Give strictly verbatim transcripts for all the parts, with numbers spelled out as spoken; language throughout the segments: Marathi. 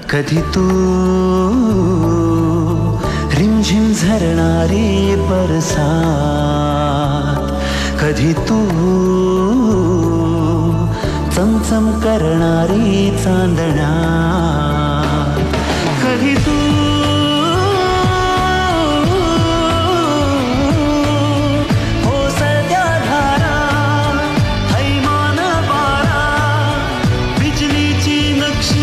कधी तू रिमझिम झरणारी बरसात, कधी तू चमचम करणारी चांदण्या, कधी तू ओसळत्या धारा, हैमान वारा, बिजलीची नक्षी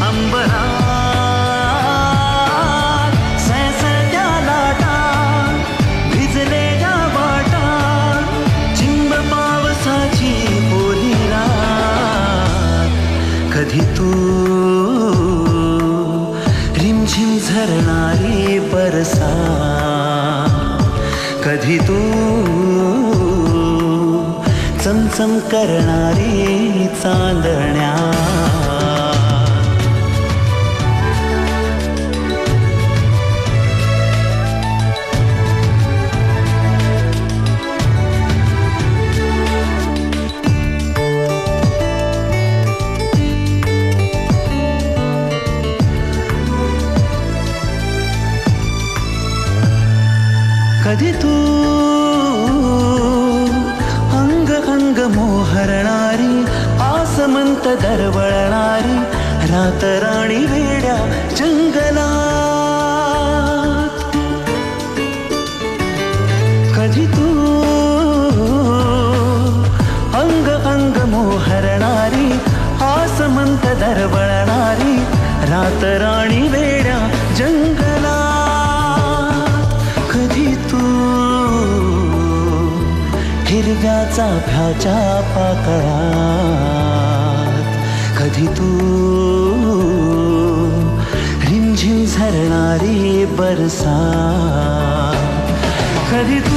अंबरात, सळसळत्या लाटा, भिजलेल्या वाटा, चिंब पावसाची ओली रात, कधी तू रिमझिम झरणारी बरसात, कधी तू चमचम करणारी चांदण्या. कधी तू अंग अंग मोहरणारी, आसमंत दरवळणारी, रातराणी वेड्या जंगलात, कधी तू अंग अंग मोहरणारी, आसमंत दरवळणारी, रातराणी वेड्या जंगलात, कधी तू हिरव्या चाफ्याच्या पाकळात, कधी तू रिमझिम झरणारी बरसात, कधी तू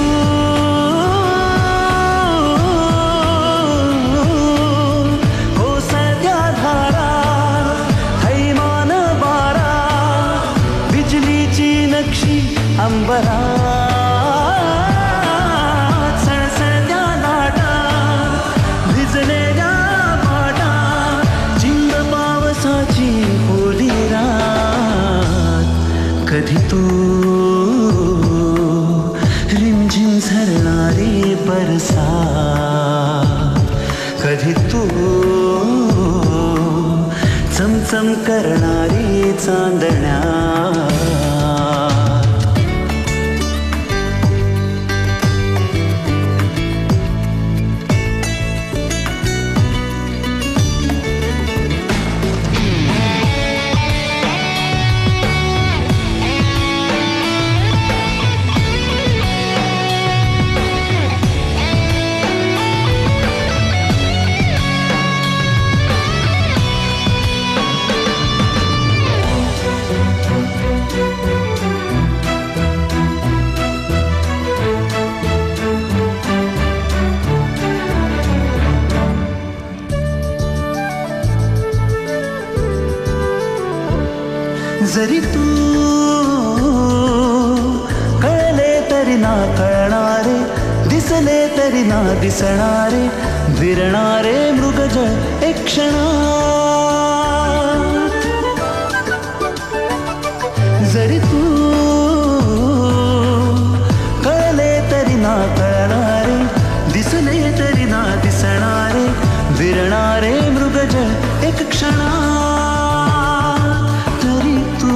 ओसळत्या धारा, हैमान वारा, बिजलीची नक्षी अंबरात, सळसळत्या लाटा, भिजलेल्या वाटा, चिंब पावसाची ओली रात, कधी तू रिमझिम झरणारी बरसात, कधी तू चमचम करणारी चांदण्या. जरी तू कळले तरी ना कळणारे, दिसले तरी ना दिसणारे, विरणारे मृगजळ एक क्षणात, जरी तू कळले तरी ना कळणारे, दिसले तरी ना दिसणारे, विरणारे मृगजळ एक क्षणात, तरी तू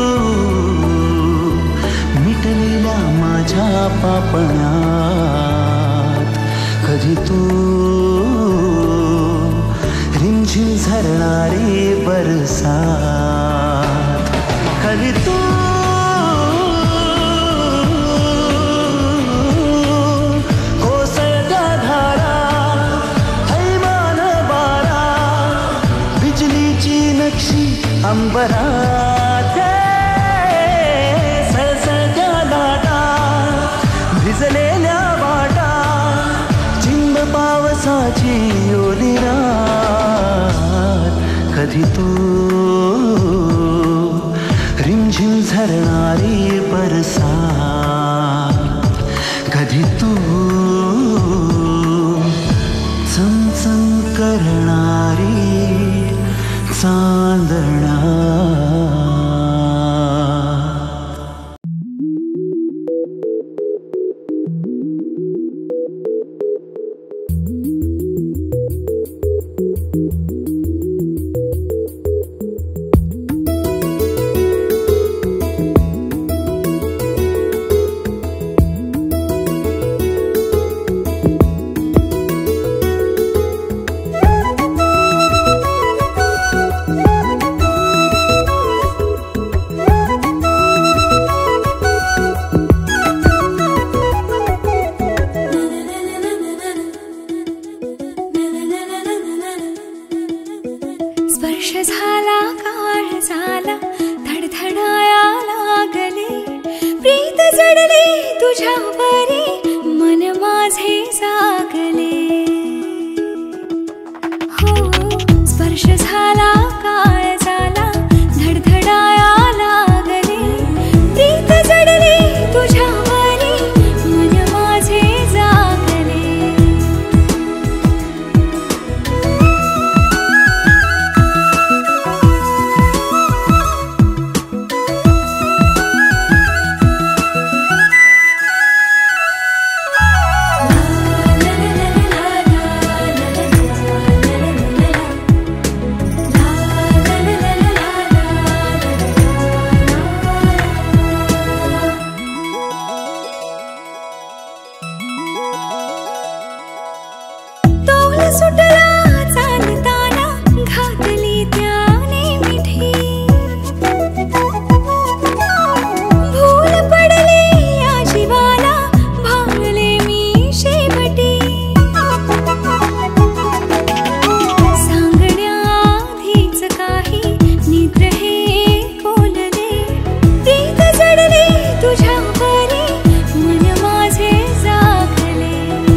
मिटलेल्या माझ्या पापण्यात, कधी तू रिमझिम झरणारी बरसात, कधी तू ओसळत्या धारा, हैमान वारा, बिजलीची नक्षी अंबरात, सळसळत्या लाटा, भिजलेल्या वाटा, चिंब पावसाची ओली रात, कधी तू रिमझिम झरणारी बरसात, कधी तू चमचम करणारी चांदणा. काळ झाला धडधडाया लागले प्रीत जडले तुझ्यावरी मन माझे जागले हो स्पर्श झाला काळ झाला धडधडाया लागले प्रीत जडले तुझ्यावरी मन माझे जागले सुटला चालताना घातली त्याने मिठी भूल पडले या जीवाला भांगले मी शेवटी सांगण्याआधीच काही निद्र हे बोलले प्रीत जडले तुझ्यावरी मन माझे जागले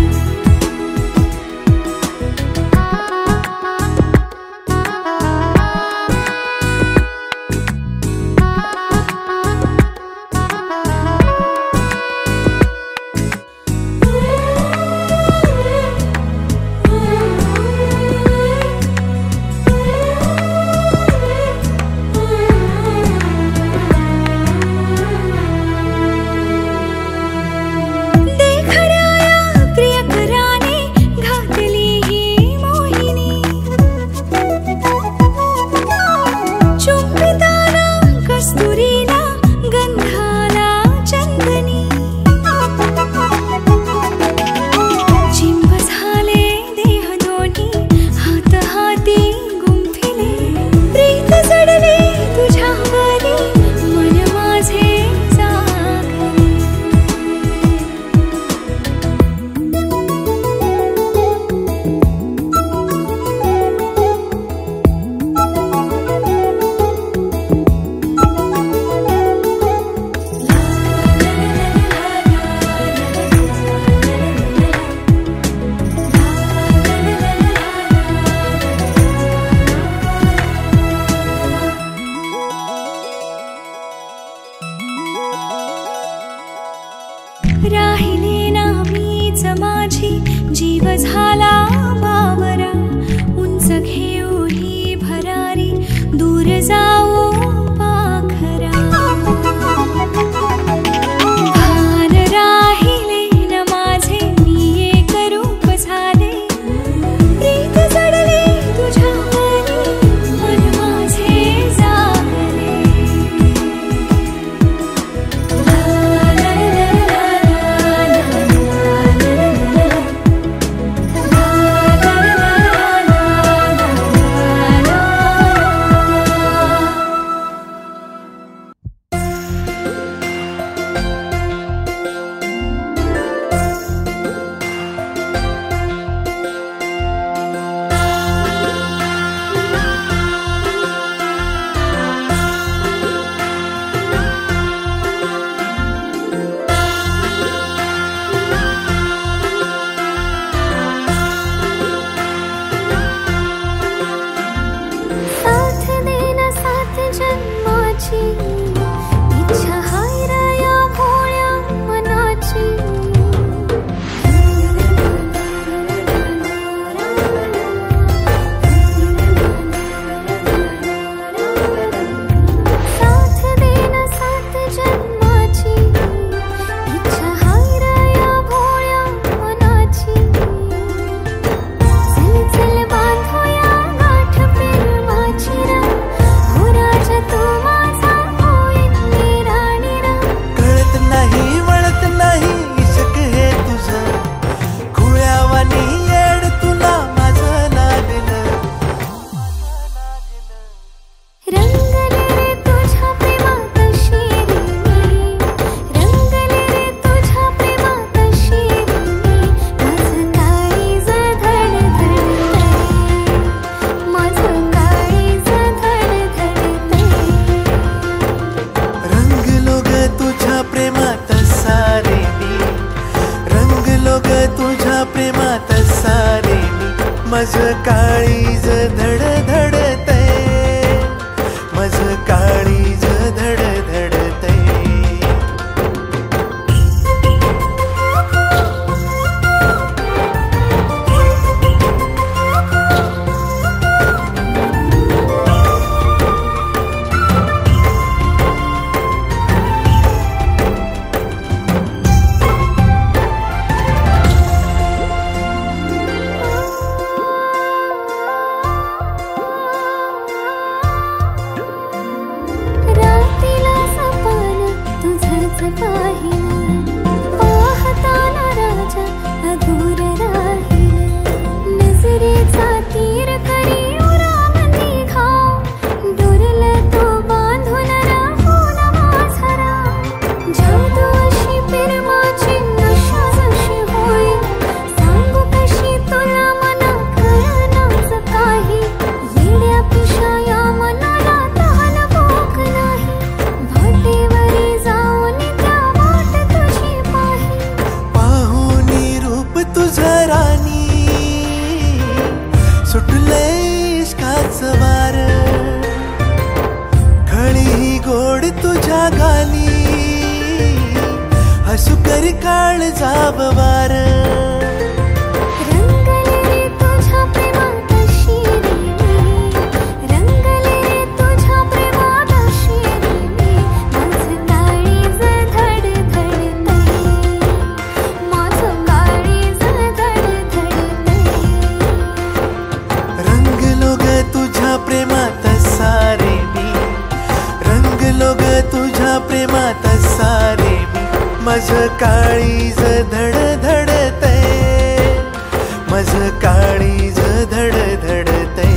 राहिले ना मीच माझी जीव झाला बावरा उंच घेऊ ही भरारी दूर जाऊ पाखरा भान राहिले न माझे मी एक रूप झाले प्रीत जडले तुझ्यावरी मन माझे जागले माझं काळीज धड धडतय, माझं काळीज धड धडतय. माझं काळीज धड धडतय, माझं काळीज धड धडतय.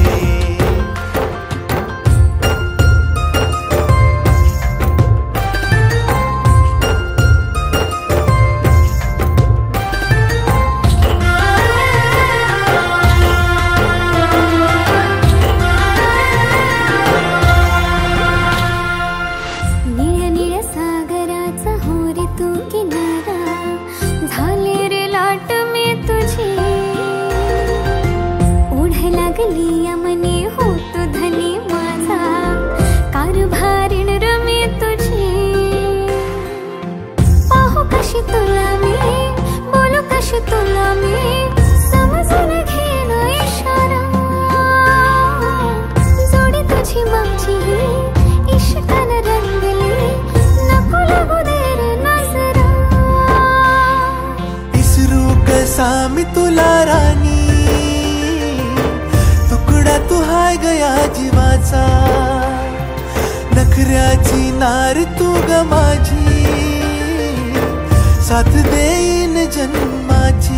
मी तुला राणी, तुकडा तू हाय गया जीवाचा, नखऱ्याची नार तू ग माझी, साथ देईन जन्माची.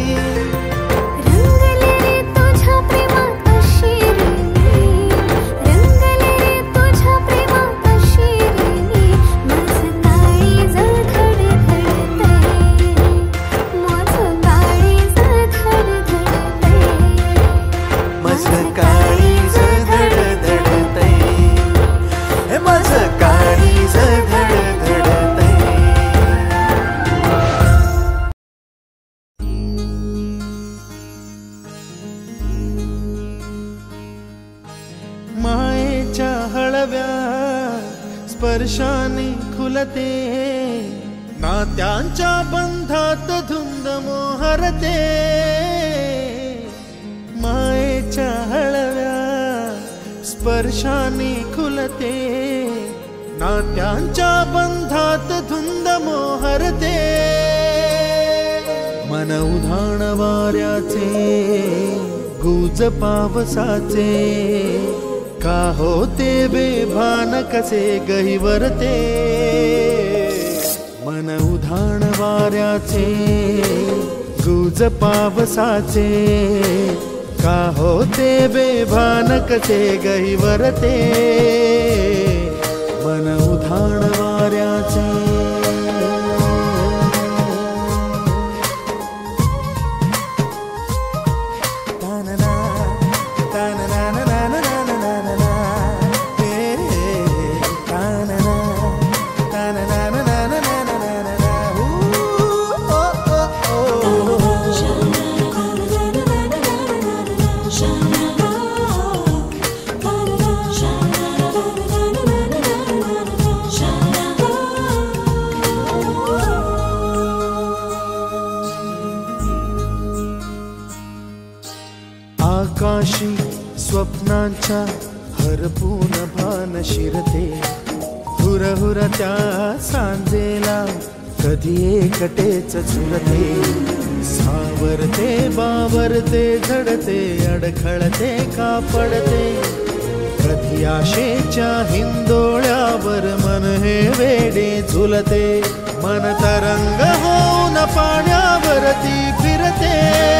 मायेच्या हळव्या स्पर्शाने खुलते, नात्यांच्या बंधात धुंद मोहरते. मायेच्या हळव्या स्पर्शाने खुलते, नात्यांच्या बंधात धुंद मोहरते. मन उधाण वाऱ्याचे गुज पावसाचे, का होते बेभान कसे गहिवरते. मन उधाण वाऱ्याचे गुज पावसाचे, का होते बेभान कसे गहिवरते. मन उधाण वाऱ्याचे. मान शिरते हुर हुर त्या सांजेला कधी एकटेच झुरते सावरते बावरते झडते अडखळते का पडते कधी आशेच्या हिंदोळ्यावर मन हे वेडे झुलते मन तरंग होऊन पाण्यावरती फिरते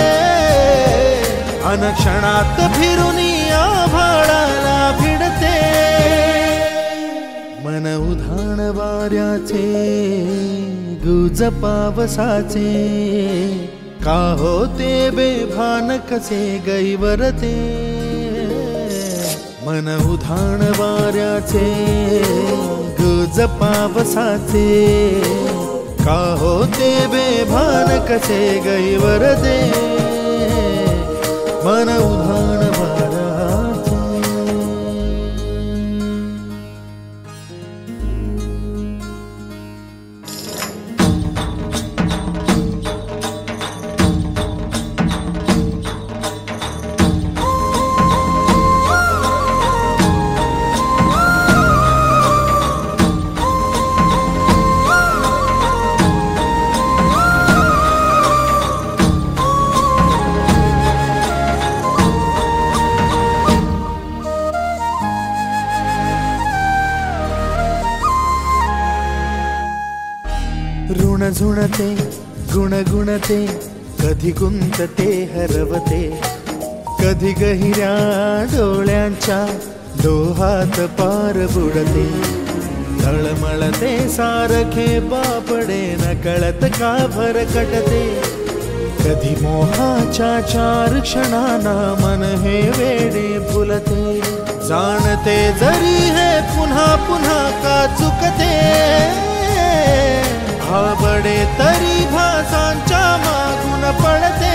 अनक्षणात फिरून आभाळाला भिडते मन उधाण वाऱ्याचे गुज पावसाचे का होते बेभान कसे गैवरते मन उधाण वाऱ्याचे गुज पावसाचे का होते बेभान कसे गैवरते मन उधाण वाऱ्याचे ऋण झुणते गुणगुणते कधी गुंतते हरवते कधी गहिऱ्या डोळ्यांच्या डोहात पार बुडते तळमळते सारखे बापडे नकळत का भरकटते कधी मोहाच्या चार क्षणांना मन हे वेडे फुलते जाणते जरी हे पुन्हा पुन्हा का चुकते आवडे तरी भासांच्या मागून पडते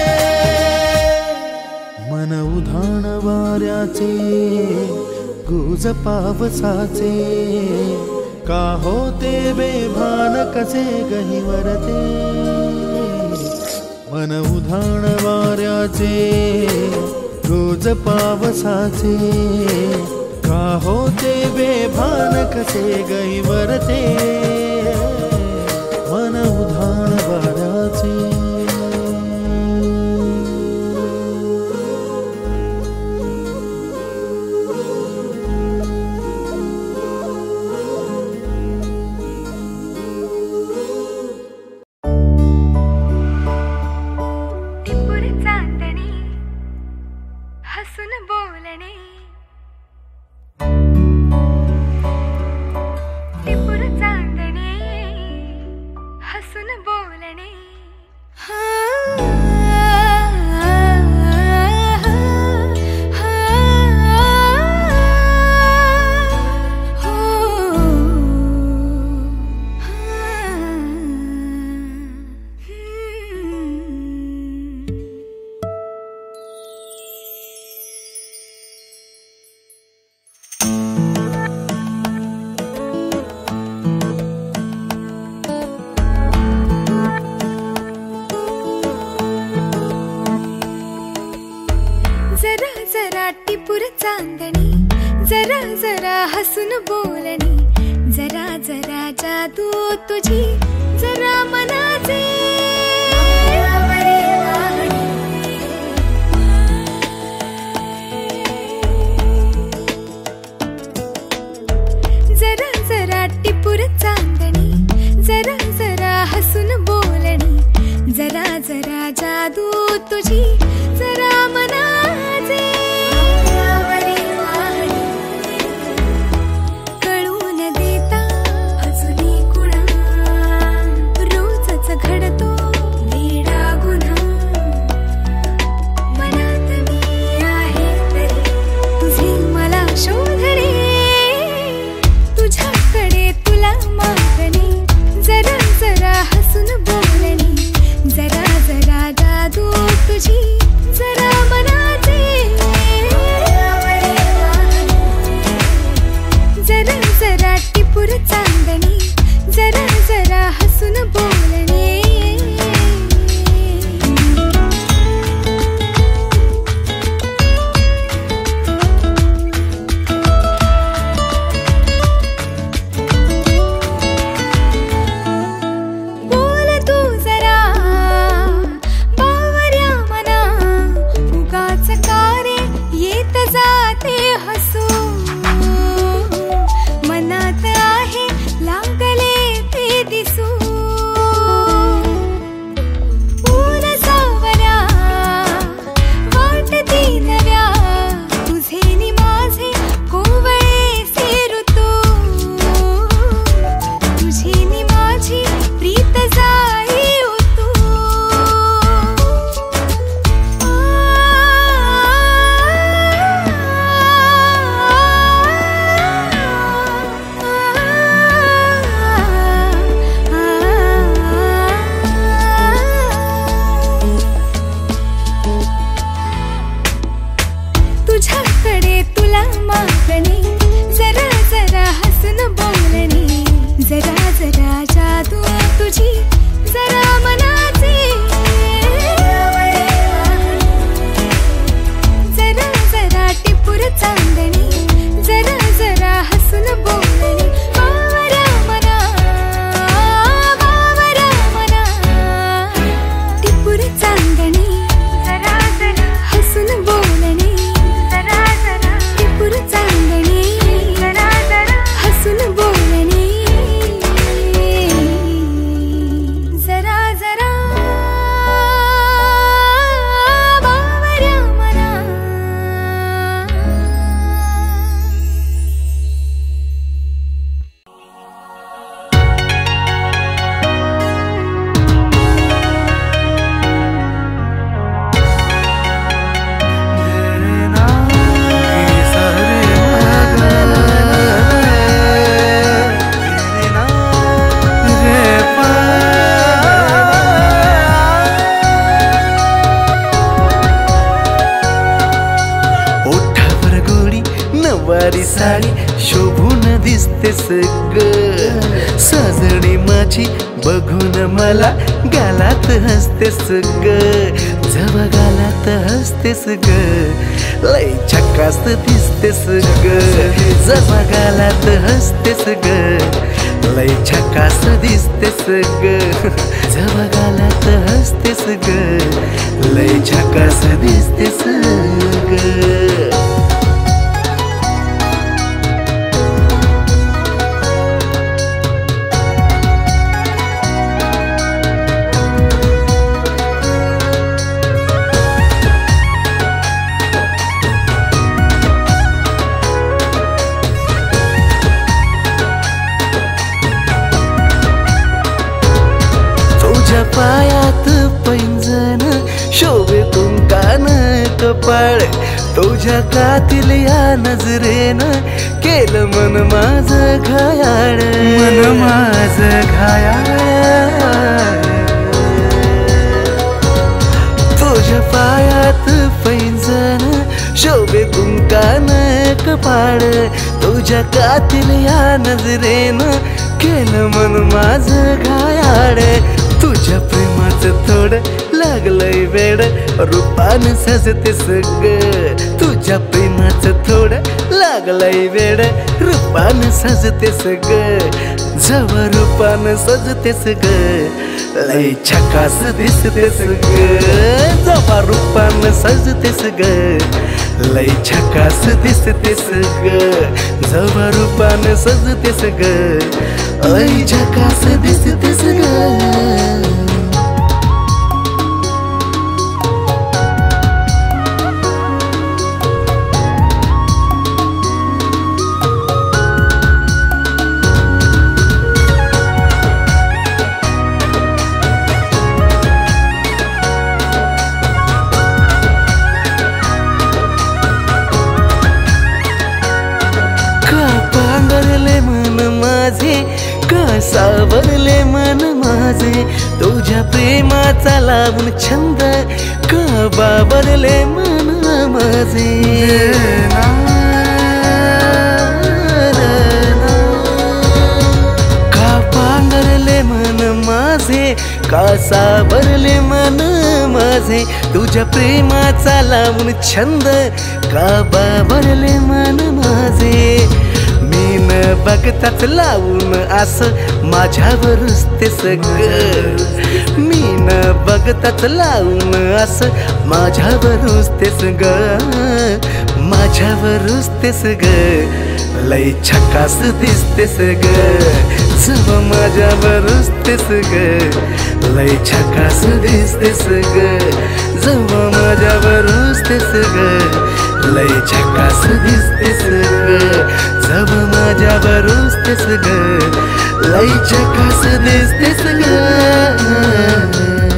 मन उधाण वाऱ्याचे गुज पावसाचे का होते बेभान कसे गहिवरते मन उधाण वाऱ्याचे गुज पावसाचे का होते बेभान कसे गहिवरते मन उधाण वाऱ्याचे टिपूर चांदणी हसून बोलणे टिपूर चांदणी हसून बोलणे जरा जरा टिपूर चांदणी जरा जरा हसून बोलणी जरा जरा जादू तुझी जरा मनाचे जरा जरा टिपूर चांदणी जरा जरा हसून बोलणी जरा जरा जादू तुझी जरा मनाचे कळून देता अजूनही कुणा रोजच घडतो वेडा गुन्हा मनात मी आहे तरी तुझे मला शोधणे तुझ्याकडे तुला मागणे जरा जरा हसून बोलणी जरा जरा जादू तुझी जरा मनाचे जरा जरा टिपूर चांदणी जरा जरा हसून बोलणे दिसतेस ग सजणी माझी बघून मला गालात हसतेस ग जवा गालात हसतेस ग लय झकास दिसतेस ग जवा गालात हसतेस ग लय झकास दिसतेस ग जवा गालात हसतेस ग लय झकास दिसतेस ग पायात पैंजण शोभे कुंकान कपाळ तुझ्या कातील या नजरेनं केलं मन माझं घायाळ मन माझं घायाळ तुझ्या पायात पैंजण शोभे कुंकान कपाळ तुझ्या कातील या नजरेनं केलं मन माझं घायाळ तुझ्या प्रेमाचं थोडं लागलंय वेड रूपानं सजतेस ग तुझ्या प्रेमाचं थोडं लागलंय वेड रूपानं सजतेस ग जवा रूपानं सजतेस ग लय झकास दिसतेस ग जवा रूपानं सजतेस ग लय झकास दिसतेस ग जवा रूपानं सजतेस ग लय झकास दिसतेस ग सावरले मन माझे तुझ्या प्रेमाचा लावून छंद का बाबरले मन माझे का पांगरले मन माझे का सावरले मन माझे तुझ्या प्रेमाचा लावून छंद का बाबरले मन माझे मी न बघताच लावून असं माझ्यावरच ते सगळं मी न बघताच लावून असं माझ्यावरच ते सगळं माझ्यावरच ते सगळं लय झकास दिसते सगळं जव माझ्यावरच ते सगळं लय झकास दिसते सगळं जव माझ्यावरच ते सगळं लय झकास दिसते सगळं जव माझ्यावरच ते सगळं लय झकास दिसते सगळं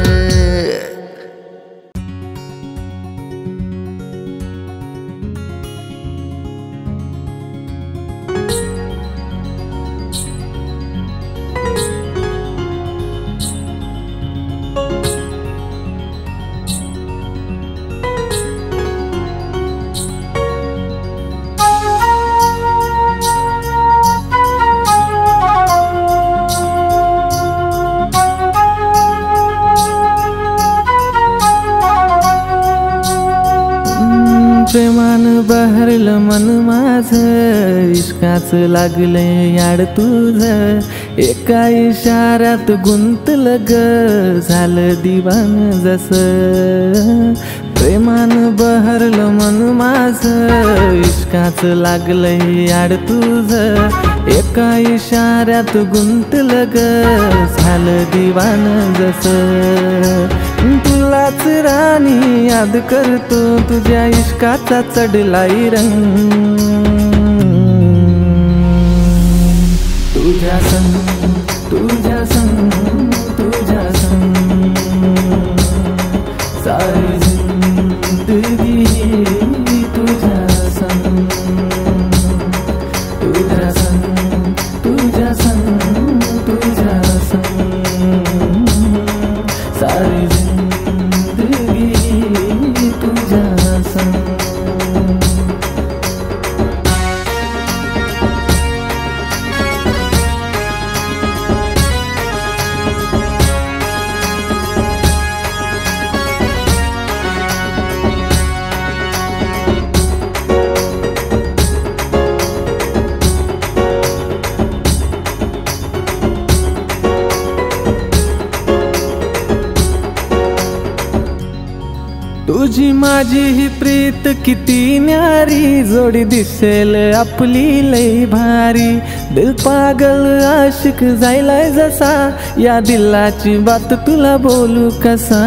प्रेमान बहरलं मन माझं इश्काच लागलंय याड तुझं एका इशाऱ्यात गुंतलं ग झालं दिवान जसं प्रेमान बहरलं मन माझं इश्काच लागलंय याड तुझं एका इशाऱ्यात गुंतलं ग झालं दिवान जसं तुलाच राणी याद करतो तुझ्या इश्काचा चढलाय रंग तुझ्या संग तुझ्या संग तुझ्या संग सारी जिंदगी तुझ्या संग तुझ्या संग तुझ्या संग तुझ्या संग सारी तुझी माझी ही प्रीत किती न्यारी, जोडी दिसेल आपली लई भारी. दिल पागल आशिक जायलाय जसा, या दिलाची बात तुला बोलू कसा.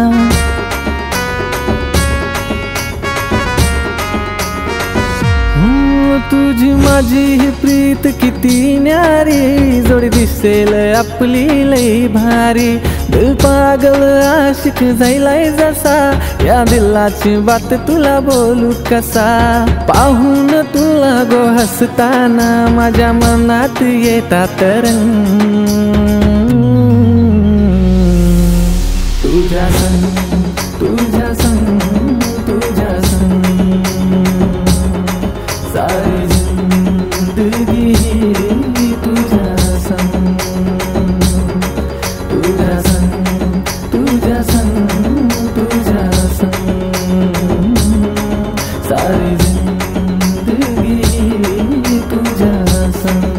तुझी माझी ही प्रीत किती न्यारी, जोडी दिसेल आपली लई भारी. दिल पागल आशिक जायलाय जसा, या दिलाची बात तुला बोलू कसा. पाहून तुला गो हसताना माझ्या मनात येतात रंग. तुझ्या संग तुझ्या संग तुझ्या संग सारी जिंदगी तुझ्या संग. तुझ्या संग तुझ्या संग तुझ्या संग सारी जिंदगी तुझ्या संग.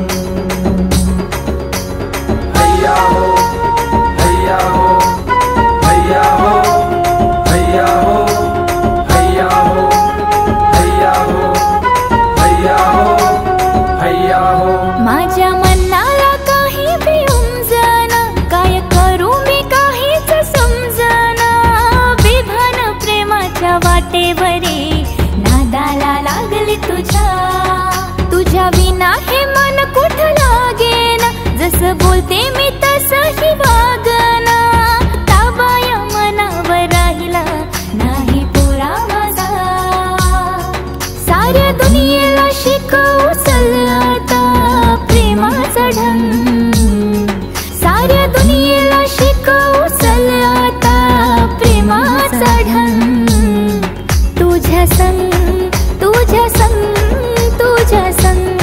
हैया हो हैया हो हैया हो हैया हो हैया हो हैया हो हैया हो हैया हो. माझ्या मनाला काही बी उमजना, काय करू मी काहीच समजना. विभान प्रेमाच्या वाटेवरी नादाला लागली तुझ्या. तुझ्या विना हे मन कुठं लागेना, जसं बोलते मी तसंही वागना. ताबाया मनावर राहिला नाही पोरा माझा, साऱ्या दुनियेला शिकवू चल आता प्रेमाचा ढंग. साऱ्या दुनियेला शिकवू चल आता प्रेमाचा ढंग. तुझ्या संग तुझ्या संग तुझ्या संग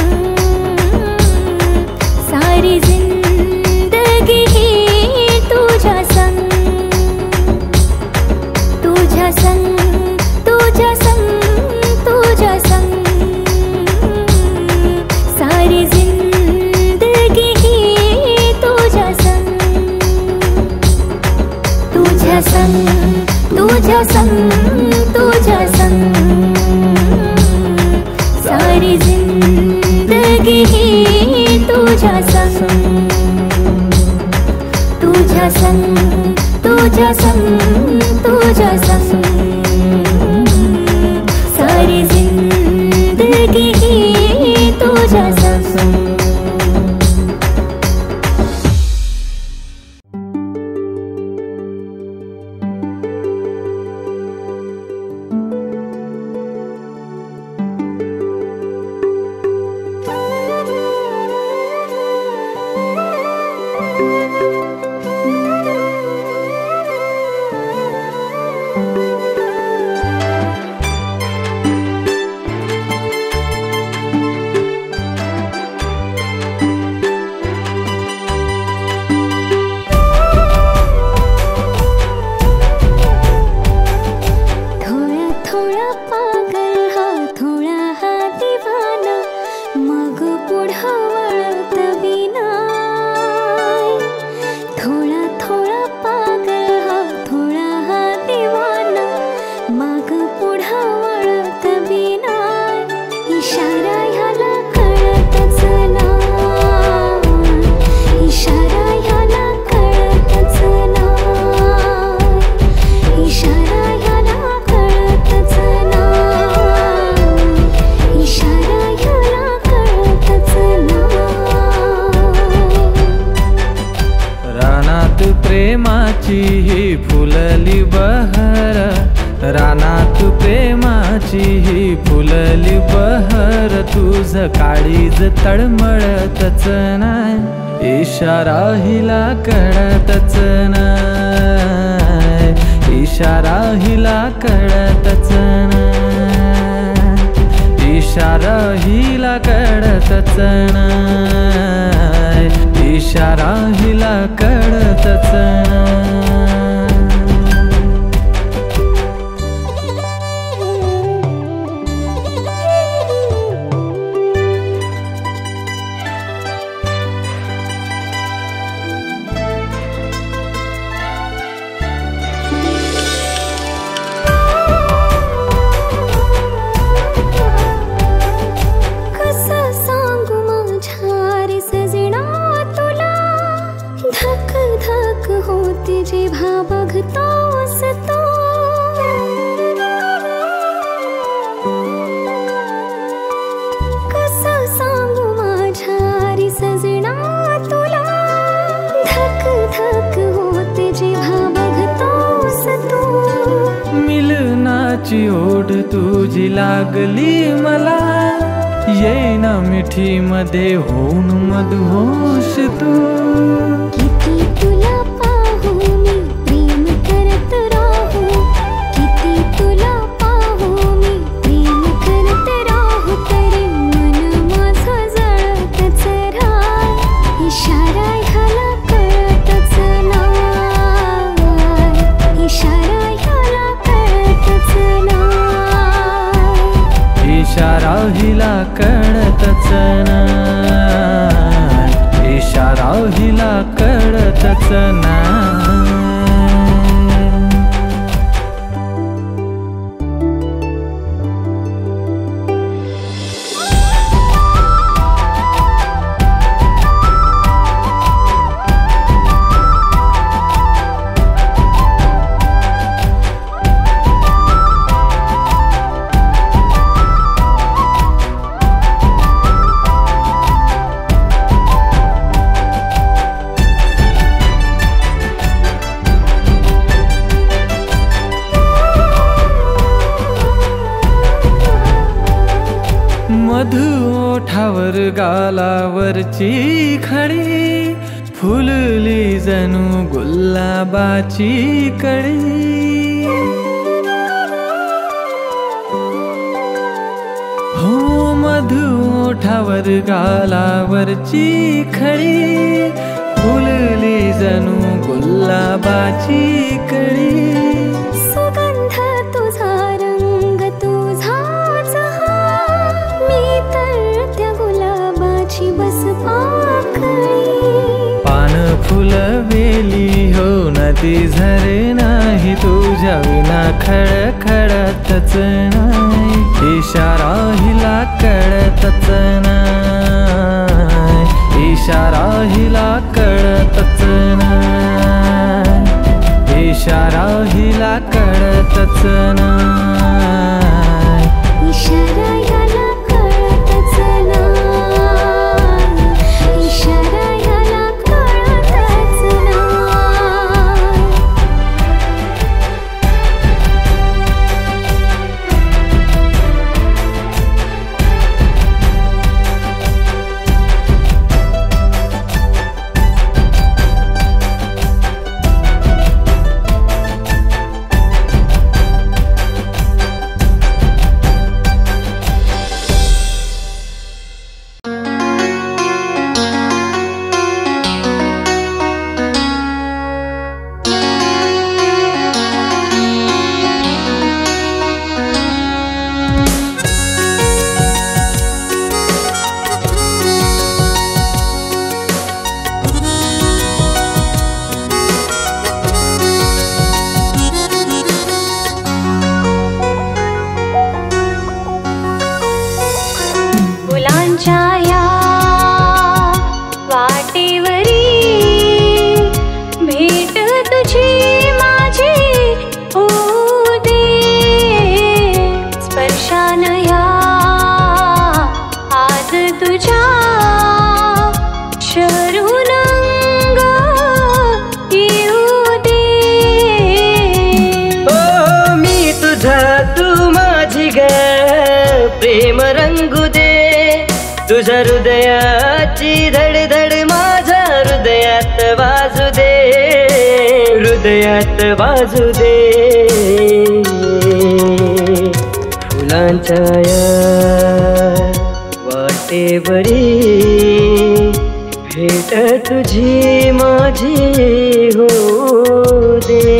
सारी जिंदगी ही तुझ्या संग. तुझ्या संग तुझ्या संग तुझ्या संग सारी जिंदगी ही तुझ्या संग. तुझ्या संग तुझ्या संग तुझ्या संग सारी जिंदगी ही तुझ्या संग. तुझ्या संग तुझ्या संग तुझ्या संग सारी जिंदगी ही तुझ्या संग. प्रेमाची ही फुलली बहर, रानात प्रेमाची ही फुलली बहर. तुझ काळीज तळमळतच नाय, इशारा हिला कळतच नाय, इशारा हिला कळतच नाय, इशारा हिला कळतच नाय, इशारा हिला कळतच नाय. लालाची ओढ तुझी लागली मला, येईना मिठी मध्ये होऊन मधुहोश तू. किती तुला पाहू मी प्रेम करत राहू, किती तुला पाहू मी प्रेम करत राहू, तरी मन माझं जळतच राह. इशारा ह्याला कळतच नाय, इशारा ह्याला कळतच नाय, इशारा हिला कळतच नाय, इशारा हिला कळतच नाय. मधु ओठावर गालावरची खडी, फुलली जणू गुलाबाची कळी. हो मधु ओठावर गालावरची खडी, फुलली जणू गुलाबाची कळी. सुगंध तुझा रंग तुझाच हा, मी तर त्या गुलाबाची बस पाकळी. पान फुलवेली हो नदी झरे नाही, तुझ्या विना खडखडतच नाही. इशारा हिला कळतच नाही, इशारा हिला कळतच नाही, इशारा हिला कळतच नाही, इशारा ह्याला कळतच नाय, इशारा ह्याला कळतच नाय. प्रेम रंगू दे तुझ्या हृदयाची धडधड माझ्या हृदयात वाजू दे, हृदयात वाजू दे. फुलांच्या या वाटेवरी भेट तुझी माझी होऊ दे.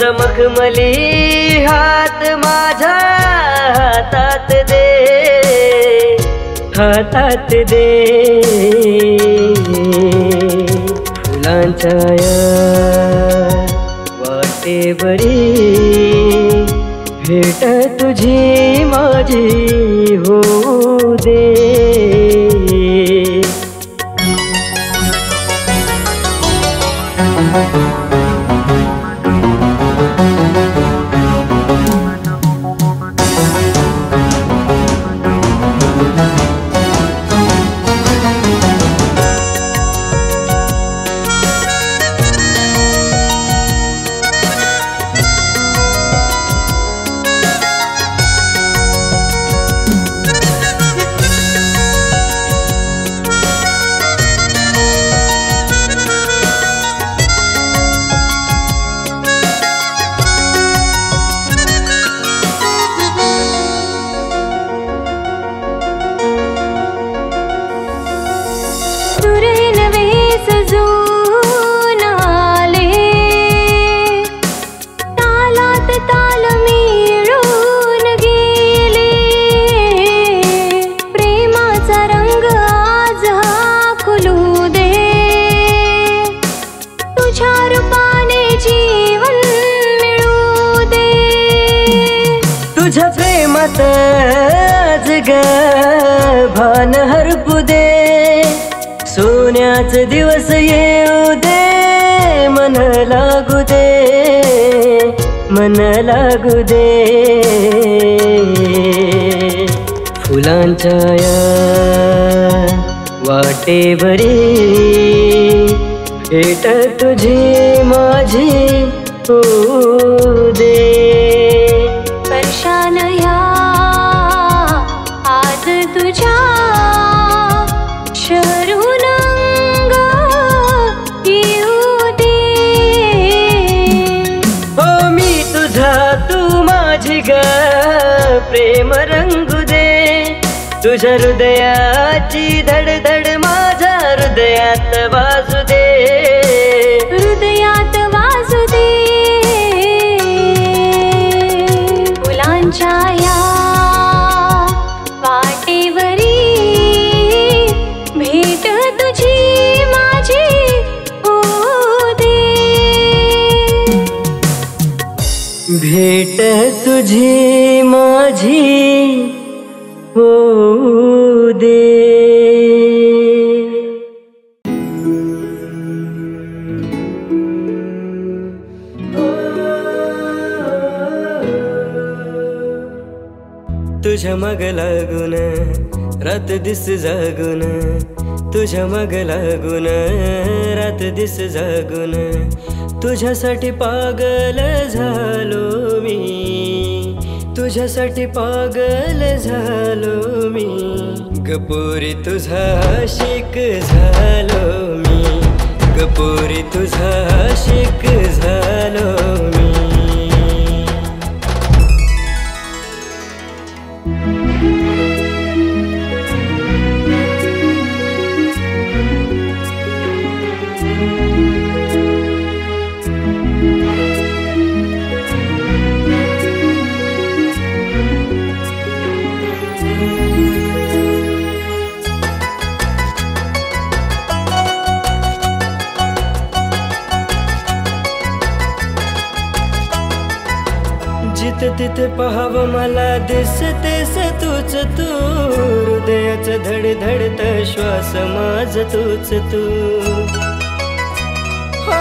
तुझा मखमली हात माझ्या हातात दे, हातात दे. फुलांच्या या वाटेवरी भेट तुझी माझी होऊ दे. तुझ्या प्रेमात आज ग भान हरपू दे. सोन्याच दिवस येऊ दे, मन लागू दे, मन लागू दे. फुलांच्या या वाटेवरी भेट तुझी माझी होऊ दे. स्पर्शान ह्या आज तुझ्या शरून अंग येऊ दे. हो मी तुझा तू माझी ग प्रेम रंगू दे. तुझ्या हृदयाची धडधड माझ्या हृदयात वाजू दे, हृदयात वाजू दे. फुलांच्या या वाटेवरी भेट तुझी माझी होऊ दे. भेट तुझी माझी होऊ दे. तुझ्या मग लागून रात दिस जागून, तुझ्या मग लागून रात दिस जागून. तुझ्यासाठी पागल झालो मी, तुझ्यासाठी पागल झालो मी. गपोरी तुझा आशिक झालो मी, गपोरी तुझा आशिक झालो मी. जिथे तिथे पाहावं मला दिसतेस तूच तू. हृदयाचं धडधडत श्वास माझ तूच तू. हो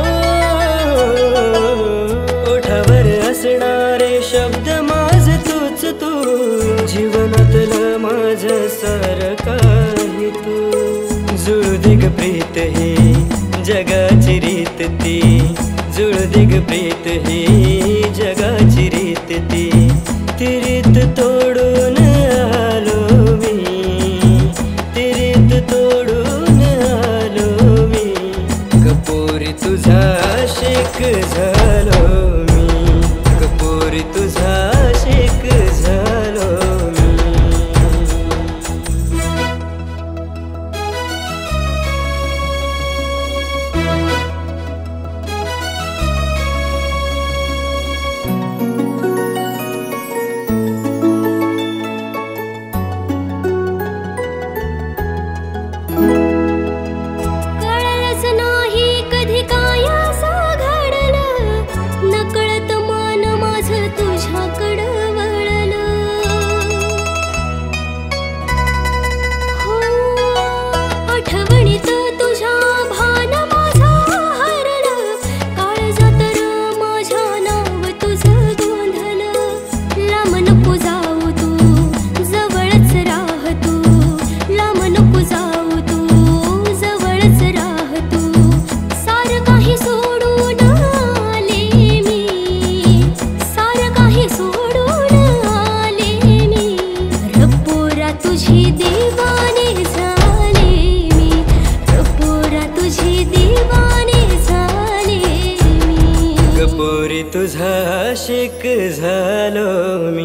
ओठावर असणारे शब्द माझ तूच तू. जीवनातलं माझ सारं काही तू. जुळदिग प्रीत ही जगाची रीत ती, जुळदिग प्रीत ही जगाची रीत ती. ती रीत तोडून आलो मी, ती रीत तोडून आलो मी. गपोरी तुझा आशिक झालो मी, गपोरी तुझा आशिक झालो मी. आशिक झालो मी.